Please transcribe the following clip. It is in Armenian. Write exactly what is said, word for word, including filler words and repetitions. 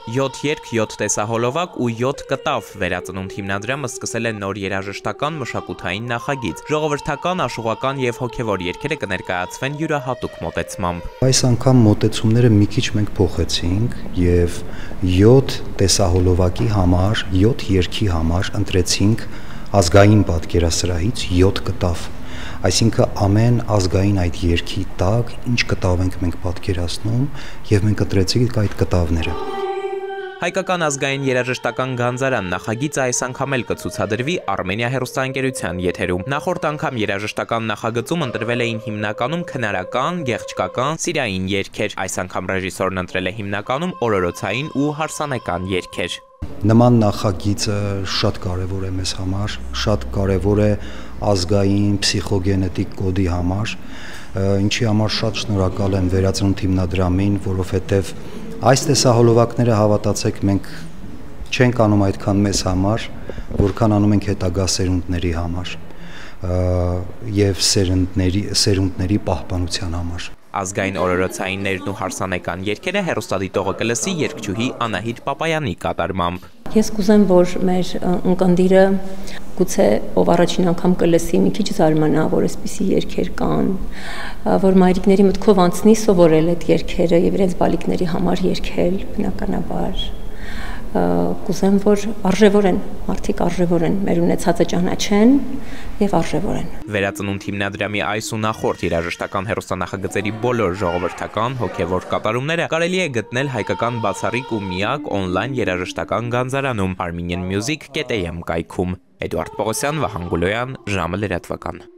յոթ երգ, յոթ տեսահոլովակ ու յոթ կտավ վերածնունդ հիմնադրամը սկսել է նոր երաժշտական մշակութային նախագիծ։ Ժողովրդական, աշխուղական եւ հոգեվոր երգերը կներկայացվեն յուրահատուկ մոտեցմամբ։ Այս անգամ մոտեցումները մի քիչ մենք փոխեցինք եւ յոթ տեսահոլովակի համար, յոթ երգի համար ընտրեցինք ազգային պատկերասրահից յոթ կտավ։ Այսինքն ամեն ազգային այդ երգի տակ ինչ կտավ ենք մենք պատկերացնում եւ մենք ընտրեցինք այդ կտավները։ Հայկական ազգային երաժշտական գանձարան նախագիծը այս անգամ էլ կցուցադրվի Արմենիա հեռուստաընկերության եթերում։ Նախորդ անգամ երաժշտական նախագծում ընտրվել էին հիմնականում քնարական, գեղչկական, սիրային երգեր։ Այս անգամ ռեժիսորն ընտրել է հիմնականում օրորոցային ու հարսանեկան երգեր։ Նման նախագիծը շատ կարևոր է մեզ համար, շատ կարևոր է ազգային փսիխոգենետիկ կոդի համար, ինչի համար շատ շնորհակալ եմ Վերածնունդ հիմնադրամին, որովհետև այս տեսահոլովակները հավատացեք մենք չենք անում այդքան մեզ համար, որքան անում ենք հետագա սերունդների համար եւ սերունդների սերունդների պահպանության համար։ Ազգային օրորոցայիններն ու հարսանեկան երգերը հեռուստադիտողը կլսի երգչուհի Անահիտ Պապայանի կատարմամբ։ Ես կուզեմ, որ մեր ունկնդիրը գուցե ով առաջին անգամ կլսի մի քիչ զարմանա, որ այսպիսի երգեր կան, որ մայրիկների մտքով անցնի սովորել այդ երգերը եւ իրենց բալիկների համար երգել, բնականաբար։ Կուզեմ, որ արժևոր են, մարդիկ արժևոր են, մեր ունեցածը ճանաչեն եւ արժևոր են։ Վերածնունդ հիմնադրամի այս ու նախորդ երաժշտական հեռուստանախագծերի բոլոր ժողովրդական հոգեվոր կատարումները կարելի է գտնել հայկական բացառիկ ու միակ օնլայն երաժշտական գանձարանում armenian music dot a m կայքում։ Էդուարդ Պողոսյան, Վահան Գուլոյան, ժամը լրատվական։